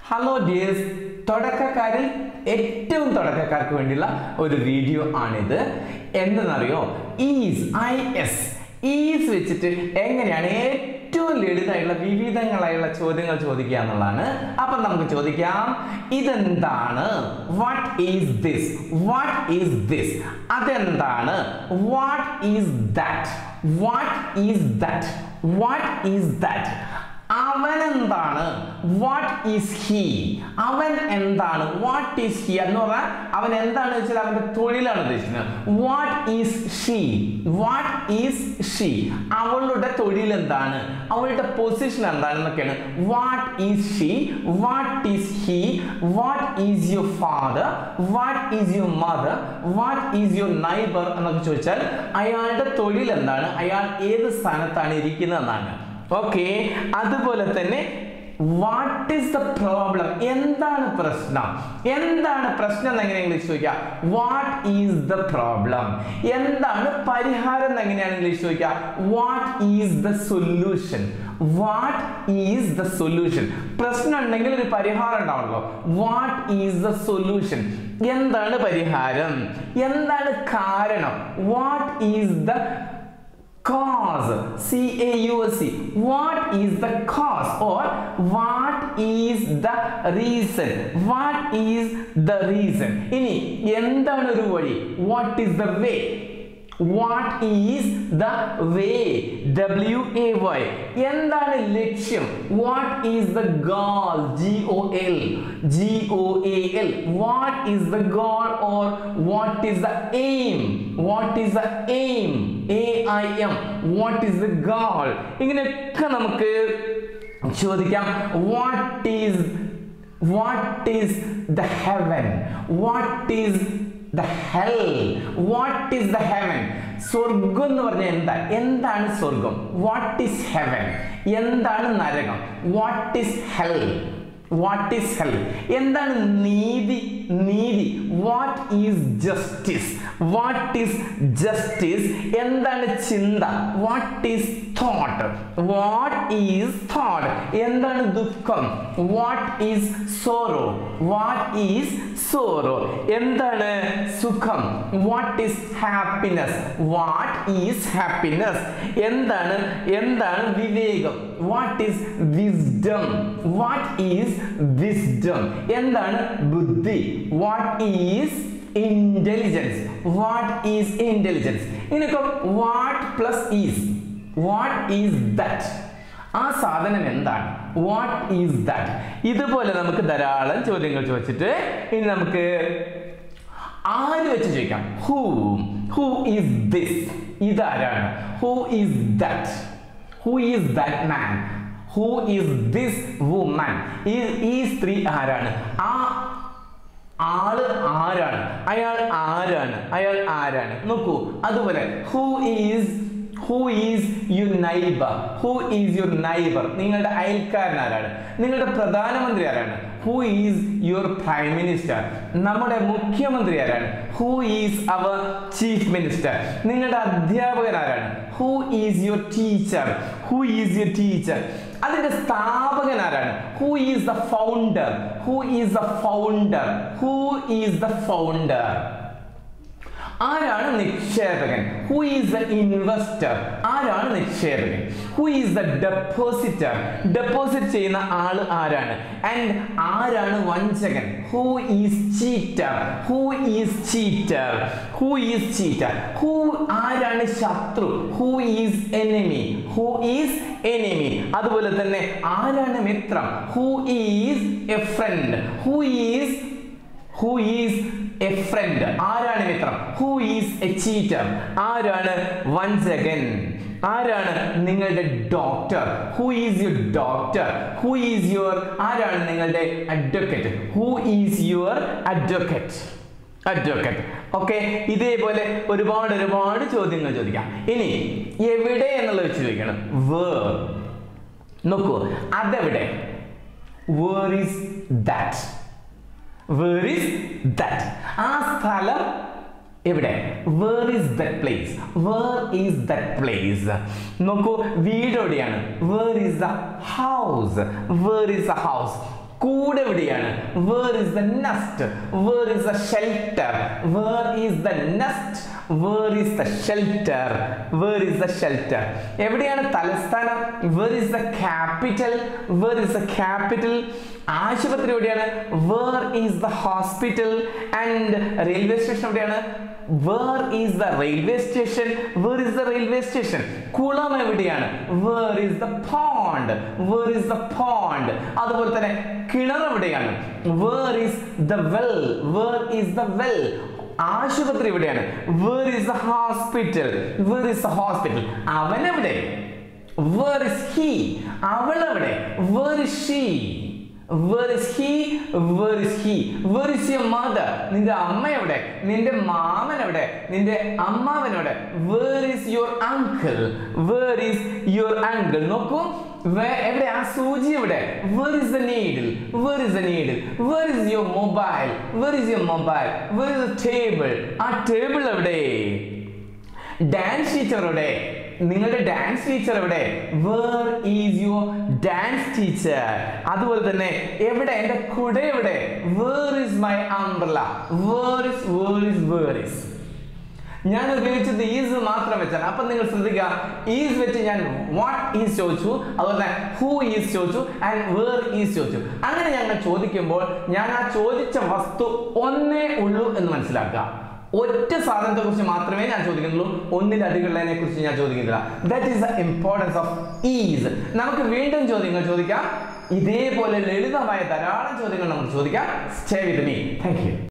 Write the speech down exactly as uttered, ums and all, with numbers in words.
Hello dears, തുടക്കക്കാരിൽ ഏറ്റവും തുടക്കക്കാർക്ക് വേണ്ടിയുള്ള ഒരു വീഡിയോ ആണിത്. എന്തെന്നറിയോ? ഈസ് ഐ എസ് ഈസ് വെച്ചിട്ട് എങ്ങനെയാണ് ഏറ്റവും ലളിതമായിട്ടുള്ള വിവിധങ്ങളായുള്ള ചോദ്യങ്ങൾ ചോദിക്കുക എന്നുള്ളതാണ്. അപ്പം നമുക്ക് ചോദിക്കാം, ഇതെന്താണ്? What is this? What is this? അതെന്താണ്? What is that? What is that? What is that? അവൻ എന്താണ്? What is he? അവൻ എന്താണ്? വാട്ട് ഈസ് ഹി എന്ന് പറഞ്ഞാൽ അവൻ എന്താണ് വെച്ചാൽ അവന്റെ തൊഴിലാണ് ഉദ്ദേശിക്കുന്നത്. What is she? What is she? അവളുടെ തൊഴിൽ എന്താണ്? അവളുടെ പൊസിഷൻ എന്താണെന്നൊക്കെയാണ്. What is she? What is he? What is your father? What is your mother? What is your neighbour എന്നൊക്കെ ചോദിച്ചാൽ അയാളുടെ തൊഴിൽ എന്താണ്, അയാൾ ഏത് സ്ഥാനത്താണ് ഇരിക്കുന്നത് എന്നാണ്. ഓക്കെ, അതുപോലെ തന്നെ വാട്ട് ഈസ് ദ പ്രോബ്ലം? എന്താണ് പ്രശ്നം? എന്താണ് പ്രശ്നം എന്ന് എങ്ങനെ ഇംഗ്ലീഷ് ചോദിക്കുക? What is the problem? എന്താണ് പരിഹാരം എന്ന് എങ്ങനെയാണ് ഇംഗ്ലീഷ് ചോദിക്കുക? What is the solution? What is the solution? പ്രശ്നം ഉണ്ടെങ്കിൽ ഒരു പരിഹാരം ഉണ്ടാവണല്ലോ. What is the solution? എന്താണ് പരിഹാരം? എന്താണ് കാരണം? What is the cause? C A U S E. What is the cause? Or what is the reason? What is the reason? ഇനി എന്താണ് ഒരു വഴി? What is the way? What is the way? W A Y. എന്താണ് ലക്ഷ്യം? What is the goal? G O L. G O A L. What is the goal or what is the aim? What is the aim? A I M. What is the goal? ഇങ്ങനെയൊക്കെ നമുക്ക് ചോദിക്കാം. What is what is the heaven? What is the hell? What is the heaven? സ്വർഗം എന്ന് പറഞ്ഞാൽ എന്താ? എന്താണ് സ്വർഗം? What is heaven? എന്താണ് നരകം? What is hell? What is hell? എന്താണ് നീതി? നീതി. What is justice? What is justice? എന്താണ് ചിന്ത? What is thought? What is thought? എന്താണ് ദുഃഖം? What is sorrow? What is sorrow? എന്താണ് സുഖം? What is happiness? What is happiness? എന്താണ് എന്താണ് വിവേകം? What is wisdom? What is wisdom? എന്താണ് ബുദ്ധി? What is intelligence? What is intelligence? ഇനിയിപ്പം what plus is, what is that? ആ സാധനം എന്താണ്? What is that? ഇതുപോലെ നമുക്ക് ധാരാളം ചോദ്യങ്ങൾ ചോദിച്ചിട്ട് ഇനി നമുക്ക് ആര് വെച്ച് ചോദിക്കാം. Who? Who is this? ഇതാരാണ്? Who is that? Who is that man? Who is this woman? ഈ സ്ത്രീ ആരാണ്? ആ ആള് ആരാണ്? അയാൾ ആരാണ്? അയാൾ ആരാണ്? നോക്കൂ, അതുപോലെ who is who is your neighbor? Who is your neighbor? നിങ്ങളുടെ അയൽക്കാരൻ ആരാണ്? നിങ്ങളുടെ പ്രധാനമന്ത്രി ആരാണ്? Who is your prime minister? നമ്മുടെ മുഖ്യമന്ത്രി ആരാണ്? Who is our chief minister? നിങ്ങളുടെ അധ്യാപകൻ ആരാണ്? Who is your teacher? Who is your teacher? അതിന്റെ സ്ഥാപകൻ ആരാണ്? Who is the founder? Who is the founder? Who is the founder? ആരാണ് നിക്ഷേപകൻ? Who is the investor? ആരാണ് നിക്ഷേപകൻ? Who is the depositor? Deposit ചെയ്യുന്ന ആള് ആരാണ്? ആൻഡ് ആരാണ് വഞ്ചകൻ? Who is cheater? Who is cheater? Who is cheater? Who ആരാണ് ശത്രു? Who is enemy? Who is enemy? അതുപോലെ തന്നെ ആരാണ് മിത്രം? Who is a friend? Who is Who is a friend? ആരാണ് മിത്രം? Who is a cheater? ആരാണ് വഞ്ചകൻ? ആരാണ് നിങ്ങളുടെ doctor? Who is your doctor? Who is your ആരാണ് നിങ്ങളുടെ advocate? Who is your advocate? Advocate. Okay, ഇതേപോലെ ഒരുപാട് ഒരുപാട് ചോദ്യങ്ങൾ ചോദിക്കാം. ഇനി എവിടെ എന്നുള്ളത് വെച്ച് ചോദിക്കണം. Where? നോക്കൂ, അതെവിടെ? Where is that? Where is that? ആ സ്ഥലം എവിടെ? Where is that place? Where is that place? നോക്കൂ, വീട് എവിടെയാണ്? Where is the house? Where is the house? കൂടെ എവിടെയാണ്? Where is the nest? Where is the shelter? Where is the nest? Where is the shelter? Where is the shelter? എവിടെയാണ് തലസ്ഥാനം? Where is the capital? Where is the capital? ആശുപത്രി എവിടെയാണ്? Where is the hospital? And railway station എവിടെയാണ്? Where is the railway station? Where is the railway station? കുളം എവിടെയാണ്? Where is the pond? Where is the pond? അതുപോലെ തന്നെ കിണർ എവിടെയാണ്? Where is the well? Where is the well? ആശുപത്രി എവിടെയാണ്? Where is the hospital? Where is the hospital? അവൻ എവിടെ? Where is he? അവൾ എവിടെ? Where is she? Where is he? Where is he? Where is your mother? നിന്റെ അമ്മ എവിടെ? നിന്റെ മാമൻ എവിടെ? നിന്റെ അമ്മാവൻ എവിടെ? Where is your uncle? Where is your uncle? നോക്കൂ, എവിടെ ആ സൂചി എവിടെ? Where is the needle? Where is the needle? Where is your mobile? Where is your mobile? Where is the table? ആ ടേബിൾ എവിടെ? ഡാൻസ് ടീച്ചർ എവിടെ? നിങ്ങളുടെ dance teacher എവിടെ? Where is your dance teacher? അതുപോലെ തന്നെ എവിടെ എൻ്റെ കുട എവിടെ? Where is my umbrella? Where is where is where is? ഞാൻ ഉപയോഗിച്ചത് ഈസ് മാത്രം വെച്ചാണ്. അപ്പൊ നിങ്ങൾ ശ്രദ്ധിക്കുക, ഈസ് വെച്ച് ഞാൻ വാട്ട് ഈസ് ചോദിച്ചു, അതുപോലെ ഹൂ ഈസ് ചോദിച്ചു, ആൻഡ് വേർ ഈസ് ചോദിച്ചു. അങ്ങനെ ഞങ്ങൾ ചോദിക്കുമ്പോൾ ഞാൻ ആ ചോദിച്ച വസ്തു ഒന്നേ ഉള്ളൂ എന്ന് മനസ്സിലാക്കുക. ഒറ്റ സാധനത്തെ കുറിച്ച് മാത്രമേ ഞാൻ ചോദിക്കുന്നുള്ളൂ, ഒന്നിലധികമുള്ളതിനെ കുറിച്ച് ഞാൻ ചോദിക്കുന്നില്ല. That is the importance of is. നമുക്ക് വീണ്ടും ചോദ്യങ്ങൾ ചോദിക്കാം. ഇതേപോലെ ലളിതമായ ധാരാളം ചോദ്യങ്ങൾ നമുക്ക് ചോദിക്കാം. Stay with me. Thank U.